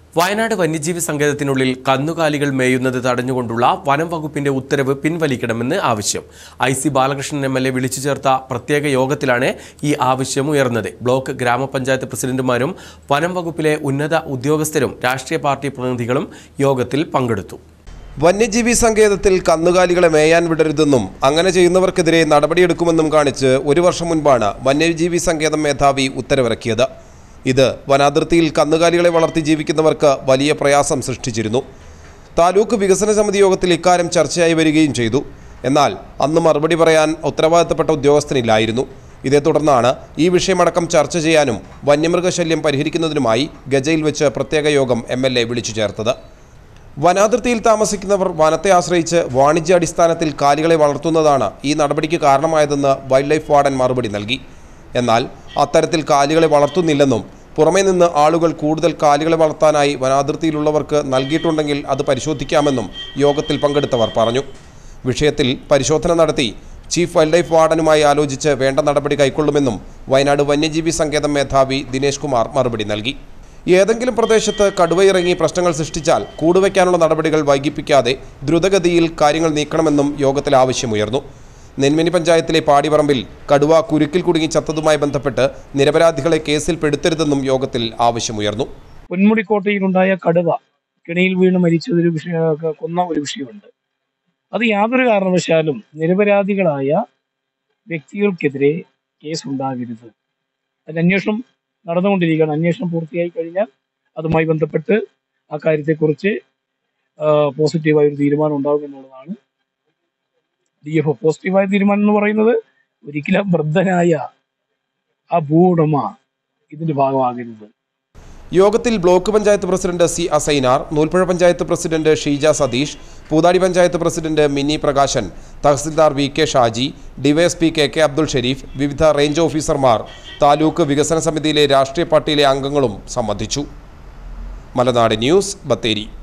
വയനാട് വന്യജീവി സങ്കേതത്തിനുള്ളിൽ കന്നുകാലികൾ മേയുന്നത് തടഞ്ഞുകൊണ്ടുള്ള വനം വകുപ്പിന്റെ ഉത്തരവ് പിൻവലിക്കണമെന്ന് ആവശ്യം. IC ബാലകൃഷ്ണൻ MLA വിളിച്ചു ചേർത്ത പ്രത്യേക യോഗത്തിലാണ് ഈ ആവശ്യം ഉയർന്നത്. ബ്ലോക്ക് ഗ്രാമപഞ്ചായത്ത് പ്രസിഡന്റുമാരും വനം വകുപ്പിലെ ഉന്നത ഉദ്യോഗസ്ഥരും രാഷ്ട്രീയ പാർട്ടി പ്രതിനിധികളും യോഗത്തിൽ പങ്കെടുത്തു. വന്യജീവി സങ്കേതത്തിൽ കന്നുകാലികളെ മേയാൻ വിടരുതെന്നും അങ്ങനെ ചെയ്യുന്നവർക്കെതിരെ നടപടിയെടുക്കുമെന്നും കാണിച്ച് ഒരു വർഷം മുൻപാണ് വന്യജീവി സങ്കേതം മേധാവി ഉത്തരവിറക്കിയത്. ഇത് വനാതിർത്തിയിൽ കന്നുകാലികളെ വളർത്തി ജീവിക്കുന്നവർക്ക് വലിയ പ്രയാസം സൃഷ്ടിച്ചിരുന്നു. താലൂക്ക് വികസന സമിതി യോഗത്തിൽ ഇക്കാര്യം ചർച്ചയായി വരികയും ചെയ്തു. എന്നാൽ അന്ന് മറുപടി പറയാൻ ഉത്തരവാദിത്തപ്പെട്ട ഉദ്യോഗസ്ഥനില്ലായിരുന്നു. ഇതേ തുടർന്നാണ് ഈ വിഷയമടക്കം ചർച്ച ചെയ്യാനും വന്യമൃഗശല്യം പരിഹരിക്കുന്നതിനുമായി ഗജയിൽ വെച്ച് പ്രത്യേക യോഗം MLA വിളിച്ചു ചേർത്തത്. വനാതിർത്തിയിൽ താമസിക്കുന്നവർ വനത്തെ ആശ്രയിച്ച് വാണിജ്യാടിസ്ഥാനത്തിൽ കാലികളെ വളർത്തുന്നതാണ് ഈ നടപടിക്ക് കാരണമായതെന്ന് വൈൽഡ് ലൈഫ് വാർഡൻ മറുപടി നൽകി. എന്നാൽ അത്തരത്തിൽ കാലികളെ വളർത്തുന്നില്ലെന്നും പുറമേ നിന്ന് ആളുകൾ കൂടുതൽ കാലികളെ വളർത്താനായി വനാതിർത്തിയിലുള്ളവർക്ക് നൽകിയിട്ടുണ്ടെങ്കിൽ അത് പരിശോധിക്കാമെന്നും യോഗത്തിൽ പങ്കെടുത്തവർ പറഞ്ഞു. വിഷയത്തിൽ പരിശോധന നടത്തി ചീഫ് വൈൽഡ് ലൈഫ് വാർഡനുമായി ആലോചിച്ച് വേണ്ട നടപടി കൈക്കൊള്ളുമെന്നും വയനാട് വന്യജീവി സങ്കേതം മേധാവി ദിനേശ് കുമാർ മറുപടി നൽകി. ഏതെങ്കിലും പ്രദേശത്ത് കടുവയിറങ്ങി പ്രശ്നങ്ങൾ സൃഷ്ടിച്ചാൽ കൂടുവയ്ക്കാനുള്ള നടപടികൾ വൈകിപ്പിക്കാതെ ദ്രുതഗതിയിൽ കാര്യങ്ങൾ നീക്കണമെന്നും യോഗത്തിൽ ആവശ്യമുയർന്നു. നെന്മിനി പഞ്ചായത്തിലെ പാടിപറമ്പിൽ കടുവ കുരുക്കിൽ കുടുങ്ങി ചത്തതുമായി ബന്ധപ്പെട്ട് നിരപരാധികളെ കേസിൽ പെടുത്തരുതെന്നും യോഗത്തിൽ ആവശ്യമുയർന്നു. പൊന്മുടിക്കോട്ടയിലുണ്ടായ കടുവ കിണിയിൽ വീണ് മരിച്ചതൊരു കൊന്ന ഒരു വിഷയമുണ്ട്. അത് യാതൊരു കാരണവശാലും നിരപരാധികളായ വ്യക്തികൾക്കെതിരെ കേസ് ഉണ്ടാകരുത്. അതിന് അന്വേഷണം നടന്നുകൊണ്ടിരിക്കുകയാണ്. അന്വേഷണം പൂർത്തിയായി കഴിഞ്ഞാൽ അതുമായി ബന്ധപ്പെട്ട് ആ കാര്യത്തെക്കുറിച്ച് പോസിറ്റീവായ ഒരു തീരുമാനം ഉണ്ടാകുമെന്നുള്ളതാണ്. DFO പോസിറ്റീവായ തീരുമാനം എന്ന് പറയുന്നത് ഒരിക്കലും വൃദ്ധനായ ആ ഭൂവുടമ ഇതിന്റെ ഭാഗമാകരുത്. യോഗത്തിൽ block panchayat president C Asainar, Noolpuzha panchayat president Sheeja Satheesh, Poothadi panchayat president Mini Prakashan, tahsildar VK Shaji, DYSP KK Abdul Shareef, വിവിധ റേഞ്ച് ഓഫീസർമാർ, താലൂക്ക് വികസന സമിതിയിലെ രാഷ്ട്രീയ പാർട്ടിയിലെ അംഗങ്ങളും സംബന്ധിച്ചു. മലനാട് ന്യൂസ്, ബത്തേരി.